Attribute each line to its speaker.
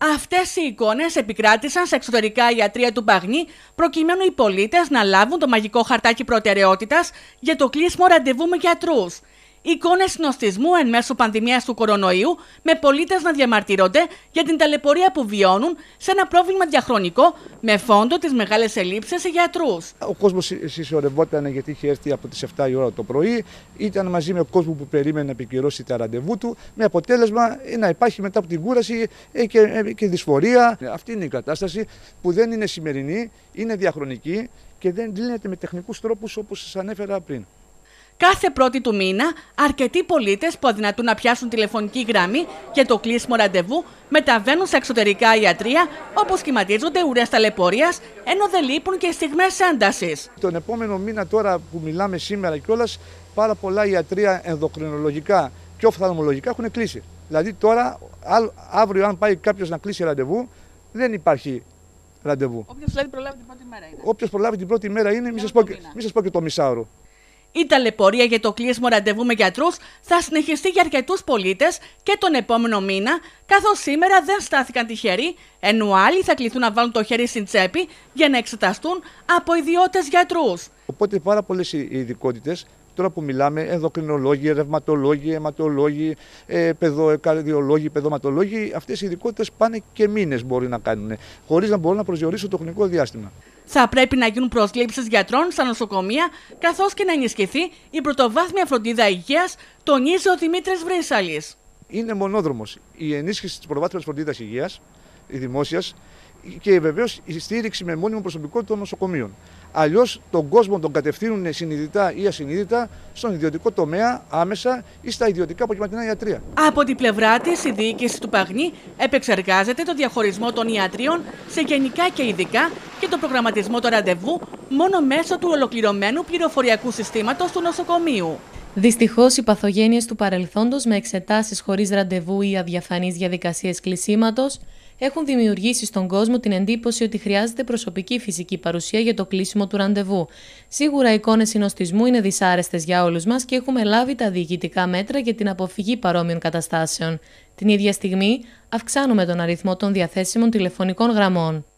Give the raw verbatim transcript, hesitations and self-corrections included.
Speaker 1: Αυτές οι εικόνες επικράτησαν σε εξωτερικά ιατρεία του Παγνή, προκειμένου οι πολίτες να λάβουν το μαγικό χαρτάκι προτεραιότητας για το κλείσιμο ραντεβού με γιατρούς. Εικόνες συνοστισμού εν μέσω πανδημίας του κορονοϊού, με πολίτες να διαμαρτύρονται για την ταλαιπωρία που βιώνουν σε ένα πρόβλημα διαχρονικό, με φόντο τις μεγάλες ελλείψεις σε γιατρούς.
Speaker 2: Ο κόσμος συσσωρευόταν γιατί είχε έρθει από τις επτά η ώρα το πρωί, ήταν μαζί με ο κόσμο που περίμενε να επικυρώσει τα ραντεβού του, με αποτέλεσμα να υπάρχει μετά από την κούραση και, και δυσφορία. Αυτή είναι η κατάσταση που δεν είναι σημερινή, είναι διαχρονική και δεν λύνεται με τεχνικούς τρόπους όπως σας ανέφερα πριν.
Speaker 1: Κάθε πρώτη του μήνα, αρκετοί πολίτες που αδυνατούν να πιάσουν τηλεφωνική γραμμή για το κλείσιμο ραντεβού μεταβαίνουν σε εξωτερικά ιατρεία, όπου σχηματίζονται ουρές ταλαιπωρίας, ενώ δεν λείπουν και στιγμές έντασης.
Speaker 2: Τον επόμενο μήνα, τώρα που μιλάμε σήμερα κιόλας, πάρα πολλά ιατρεία ενδοκρινολογικά και οφθαλμολογικά έχουν κλείσει. Δηλαδή, τώρα, αύριο, αν πάει κάποιος να κλείσει ραντεβού, δεν υπάρχει ραντεβού.
Speaker 1: Όποιος δηλαδή προλάβει την πρώτη μέρα είναι.
Speaker 2: Όποιος προλάβει την πρώτη μέρα είναι, μην σας πω, πω και το μισάωρο.
Speaker 1: Η ταλαιπωρία για το κλείσιμο ραντεβού με γιατρούς θα συνεχιστεί για αρκετούς πολίτες και τον επόμενο μήνα, καθώς σήμερα δεν στάθηκαν τυχεροί, ενώ άλλοι θα κληθούν να βάλουν το χέρι στην τσέπη για να εξεταστούν από ιδιώτες γιατρούς.
Speaker 2: Οπότε πάρα πολλές ειδικότητες, τώρα που μιλάμε, ενδοκρινολόγοι, ρευματολόγοι, αιματολόγοι, ε, παιδοκαρδιολόγοι, παιδοματολόγοι, αυτές οι ειδικότητες πάνε και μήνες μπορεί να κάνουν, χωρίς να μπορούν να προσδιορίσουν το χρονικό διάστημα.
Speaker 1: Θα πρέπει να γίνουν προσλήψεις γιατρών στα νοσοκομεία, καθώς και να ενισχυθεί η πρωτοβάθμια φροντίδα υγείας, τονίζει ο Δημήτρης Βρύσαλης.
Speaker 2: Είναι μονόδρομος η ενίσχυση της πρωτοβάθμιας φροντίδας υγείας, η δημόσιας, και βεβαίως η στήριξη με μόνιμο προσωπικό των νοσοκομείων. Αλλιώς τον κόσμο τον κατευθύνουν συνειδητά ή ασυνείδητα στον ιδιωτικό τομέα άμεσα ή στα ιδιωτικά αποκεντρωμένα ιατρεία.
Speaker 1: Από την πλευρά της, η διοίκηση του Παγνή επεξεργάζεται το διαχωρισμό των ιατρίων σε γενικά και ειδικά και το προγραμματισμό του ραντεβού μόνο μέσω του ολοκληρωμένου πληροφοριακού συστήματος του νοσοκομείου.
Speaker 3: Δυστυχώς, οι παθογένειες του παρελθόντος με εξετάσεις χωρίς ραντεβού ή αδιαφανείς διαδικασίες κλεισίματος έχουν δημιουργήσει στον κόσμο την εντύπωση ότι χρειάζεται προσωπική φυσική παρουσία για το κλείσιμο του ραντεβού. Σίγουρα οι εικόνες συνοστισμού είναι δυσάρεστες για όλους μας και έχουμε λάβει τα διοικητικά μέτρα για την αποφυγή παρόμοιων καταστάσεων. Την ίδια στιγμή, αυξάνουμε τον αριθμό των διαθέσιμων τηλεφωνικών γραμμών.